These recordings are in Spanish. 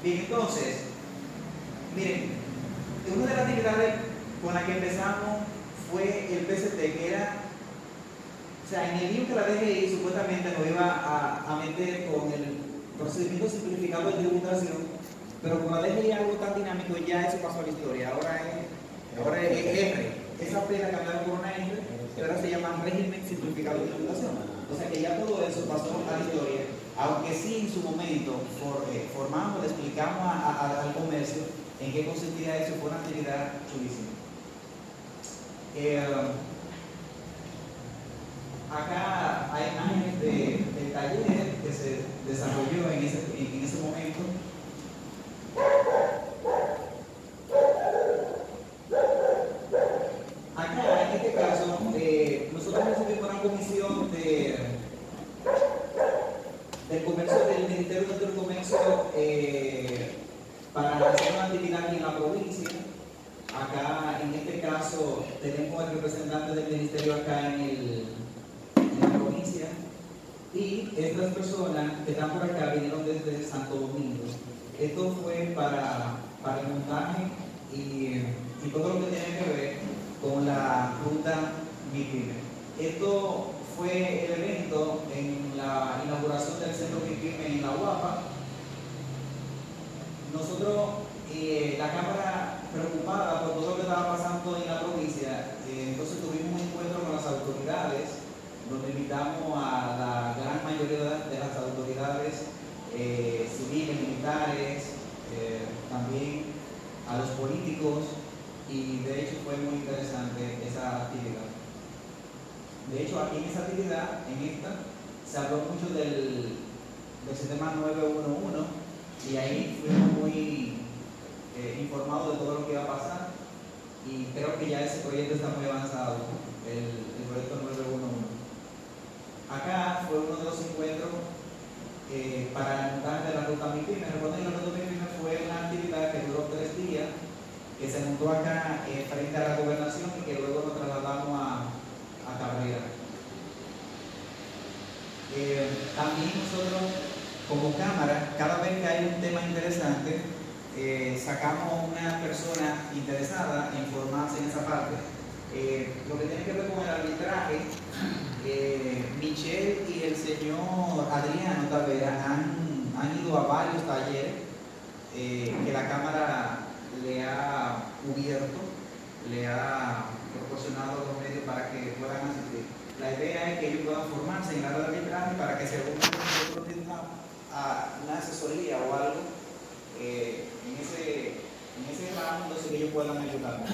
Bien, entonces, miren, una de las actividades con las que empezamos fue el PCT, que era, o sea, en el libro que la DGI supuestamente nos iba a meter con el procedimiento simplificado de tributación, pero con la DGI algo tan dinámico, ya eso pasó a la historia. Ahora es R. Esa pena cambiaron por una R, que ahora se llama régimen simplificado de tributación. O sea que ya todo eso pasó a la historia, aunque sí en su momento formamos, le explicamos al comercio en qué consistía eso. Fue una actividad chulísima. Acá hay imágenes del taller que se desarrolló en ese momento. Acá, en este caso, nosotros recibimos una comisión del comercio, del Ministerio del Comercio, para hacer una actividad aquí en la provincia. Acá, en este caso, tenemos el representante del ministerio acá en la provincia, y estas personas que están por acá vinieron desde Santo Domingo. Esto fue para el montaje y todo lo que tiene que ver con la ruta MIPYME. Esto fue el evento en la inauguración del centro MIPYME en la UAPA. Nosotros, la Cámara, preocupada por todo lo que estaba pasando en la provincia, entonces tuvimos un encuentro con las autoridades, donde invitamos a la gran mayoría de las autoridades civiles, militares, también a los políticos, y de hecho fue muy interesante esa actividad. De hecho, aquí en esa actividad, en esta, se habló mucho del sistema 911, y ahí fuimos muy informados de todo lo que iba a pasar, y creo que ya ese proyecto está muy avanzado, el proyecto 911. Acá fue uno de los encuentros para el montaje de la ruta MIPYME. Recuerden que la ruta MIPYME fue una actividad que duró 3 días, que se montó acá frente a la gobernación, y que luego nos trasladamos a Cabrera. También nosotros, como Cámara, cada vez que hay un tema interesante, sacamos una persona interesada en formarse en esa parte. Lo que tiene que ver con el arbitraje, Michelle y el señor Adriano Tavera han ido a varios talleres que la Cámara le ha cubierto, le ha proporcionado los medios para que puedan asistir. La idea es que ellos puedan formarse en el área de arbitraje, para que si algún nosotros tiene una asesoría o algo en ese ramo, entonces que ellos puedan ayudarnos.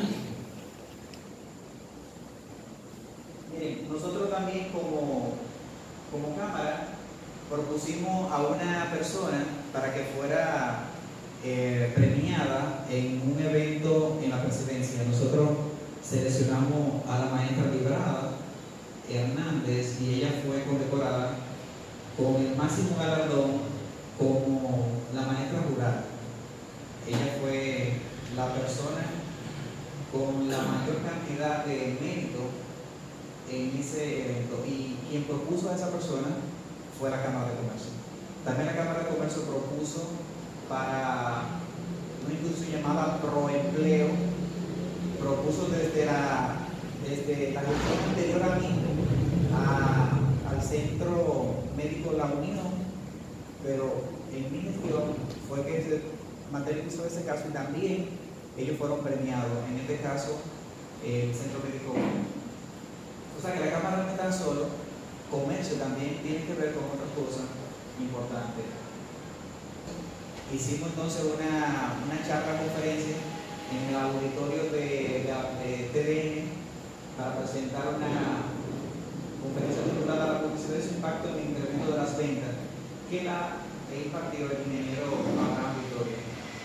Miren, nosotros también como Cámara propusimos a una persona para que fuera premiada en un evento en la presidencia. Nosotros seleccionamos a la maestra Librada Hernández, y ella fue condecorada con el máximo galardón como la maestra rural. Ella fue la persona con la mayor cantidad de mérito en ese evento, y quien propuso a esa persona fue la Cámara de Comercio. También la Cámara de Comercio propuso para una institución llamada Proempleo, propuso desde la gestión anterior a mí al Centro Médico La Unión, pero en mi gestión fue que se materializó ese caso, y también ellos fueron premiados, en este caso el Centro Médico La Unión. O sea que la Cámara no es tan solo comercio, también tiene que ver con otras cosas importantes. Hicimos entonces una charla conferencia en el auditorio de TVN para presentar una conferencia titulada "La publicidad y su impacto en el incremento de las ventas", que la impartió el ingeniero Abraham Victoria.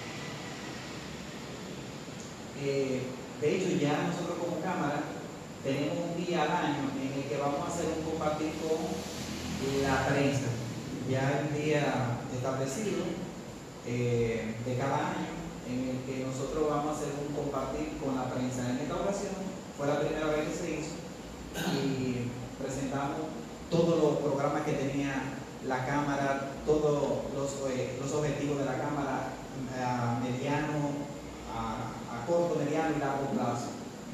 De hecho, ya nosotros como Cámara tenemos un día al año en el que vamos a hacer un compartir con la prensa. Ya hay un día establecido de cada año en el que nosotros vamos a hacer un compartir con la prensa. En esta ocasión fue la primera vez que se hizo, y presentamos todos los programas que tenía la Cámara, todos los objetivos de la Cámara, mediano y largo plazo.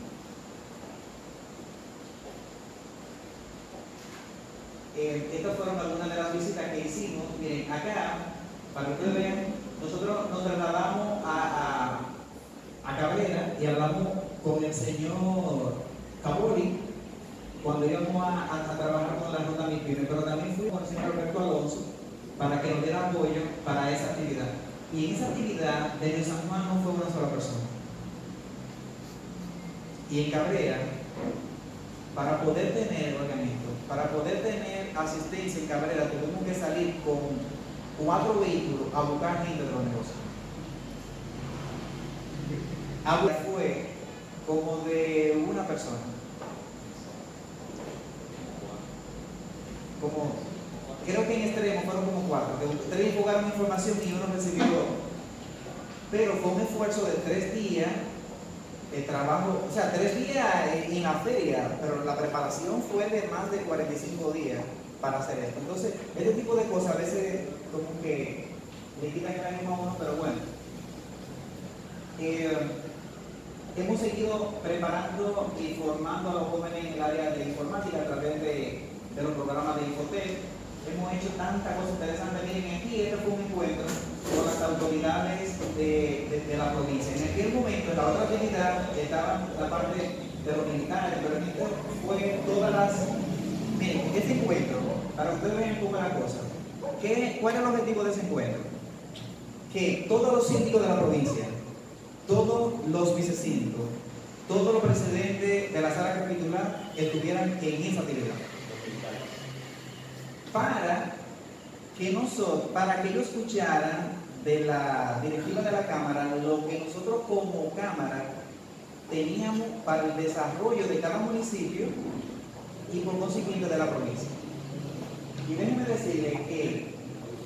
Estas fueron algunas de las visitas que hicimos. Miren, acá, para que ustedes vean, nosotros nos trasladamos a Cabrera y hablamos con el señor Cabori cuando íbamos a trabajar con la Ruta MIPYME, pero también fuimos con el señor Alberto Alonso para que nos diera apoyo para esa actividad. Y en esa actividad, desde San Juan no fue una sola persona. Y en Cabrera, para poder tener, oigan esto, para poder tener asistencia en Cabrera, tuvimos que salir con 4 vehículos a buscar gente de los negocios. Fue como de una persona. Creo que en extremo fueron como 4, que 3 jugaron información y uno recibió. Pero fue un esfuerzo de 3 días de trabajo, o sea, 3 días en la feria, pero la preparación fue de más de 45 días para hacer esto. Entonces, este tipo de cosas a veces como que le quitan el ánimo a uno, pero bueno. Hemos seguido preparando y formando a los jóvenes en el área de informática a través de los programas de Infotec. Hemos hecho tantas cosas interesantes. Miren, aquí este fue un encuentro con las autoridades de la provincia. En aquel momento, en la otra actividad, estaba la parte de los militares, pero en este fue todas las... Miren, este encuentro, para que ustedes vean cómo es la cosa, ¿cuál es el objetivo de ese encuentro? Que todos los síndicos de la provincia, todos los vicesíndicos, todos los presidentes de la sala capitular estuvieran en esa actividad. Para que ellos escucharan de la directiva de la Cámara lo que nosotros como Cámara teníamos para el desarrollo de cada municipio y por consiguiente de la provincia. Y déjenme decirles que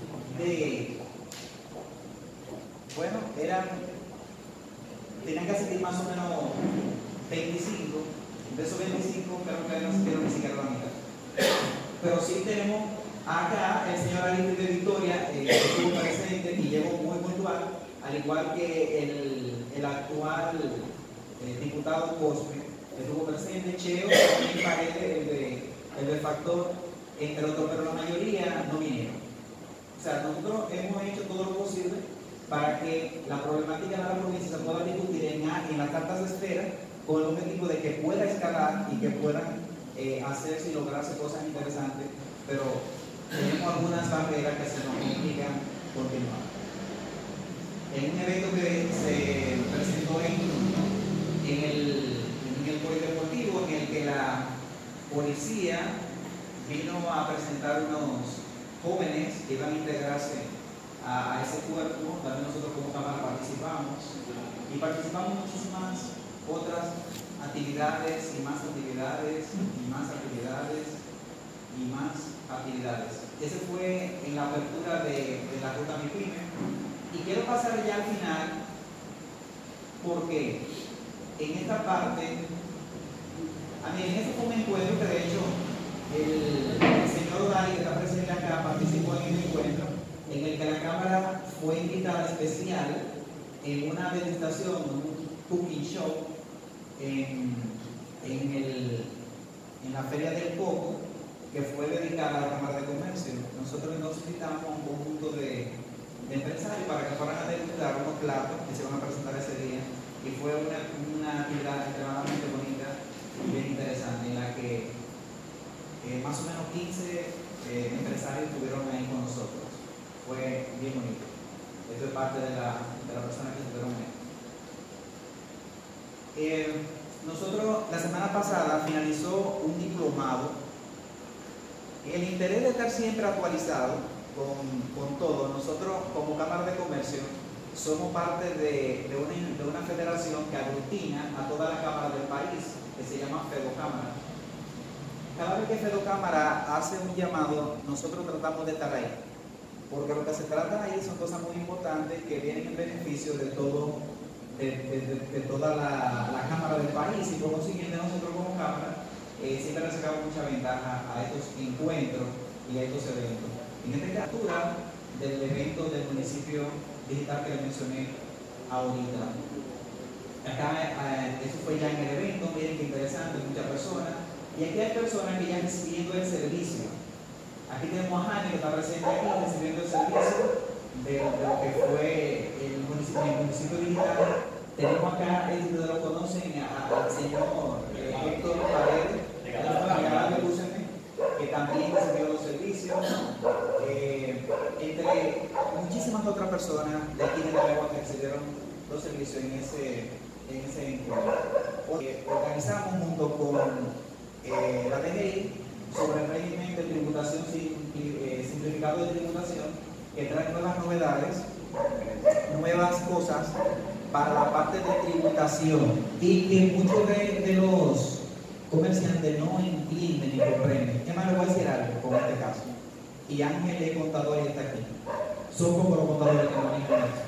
tenían que asistir más o menos 25, de esos 25 creo que no asistieron ni siquiera la mitad. Pero sí tenemos acá el señor Aliste de Victoria, que estuvo presente y llegó muy puntual, al igual que el actual diputado Cosme, que estuvo presente, Cheo, también Paredes, el de Factor, entre otros, pero la mayoría no vinieron. O sea, nosotros hemos hecho todo lo posible para que la problemática de la provincia se pueda discutir en las cartas de espera con el objetivo de que pueda escalar y que puedan hacerse y lograrse cosas interesantes, pero tenemos algunas barreras que se nos complican continuar. En un evento que se presentó en el polideportivo, en el que la policía vino a presentar unos jóvenes que iban a integrarse a ese cuerpo, también nosotros como Cámara participamos y participamos muchísimas otras actividades y más actividades y más actividades y más actividades. Ese fue en la apertura de la Ruta MIPYME y quiero pasar ya al final porque en esta parte, en este fue un encuentro que de hecho el señor Dali, que está presente acá, participó en el encuentro en el que la Cámara fue invitada especial en una degustación, un cooking show en la Feria del Coco, que fue dedicada a la Cámara de Comercio. Nosotros nos invitamos a un conjunto de empresarios para que fueran a degustar unos platos que se van a presentar ese día, y fue una actividad extremadamente bonita y bien interesante, en la que más o menos 15 empresarios estuvieron ahí con nosotros. Fue bien bonito. Esto es parte de la persona que estuvieron ahí. Nosotros la semana pasada finalizó un diplomado. El interés de estar siempre actualizado con todo, nosotros como Cámara de Comercio somos parte de una federación que aglutina a todas las cámaras del país, que se llama FEDOCámara. Cada vez que FEDOCámara hace un llamado, nosotros tratamos de estar ahí, porque lo que se trata ahí son cosas muy importantes que vienen en beneficio de toda la Cámara del país, y por consiguiente nosotros como Cámara siempre le sacamos mucha ventaja a estos encuentros y a estos eventos. En esta captura del evento del municipio digital que le mencioné ahorita. Acá, eso fue ya en el evento, miren qué interesante, muchas personas. Y aquí hay personas que ya recibiendo el servicio. Aquí tenemos a Jani que está presente aquí recibiendo el servicio de lo que fue el municipio digital. Tenemos acá, ustedes lo conocen, al señor Héctor Paredes, que también recibió los servicios, entre muchísimas otras personas de aquí de la Legua que recibieron los servicios en ese encuentro. Organizamos junto con la DGI sobre el régimen de tributación simplificado de tributación, que trae nuevas novedades, nuevas cosas para la parte de tributación, y que muchos de los comerciantes no entienden ni comprenden. ¿Qué más le voy a decir algo con este caso? Y Ángel es contador y está aquí. Son como los contadores que manejan esto.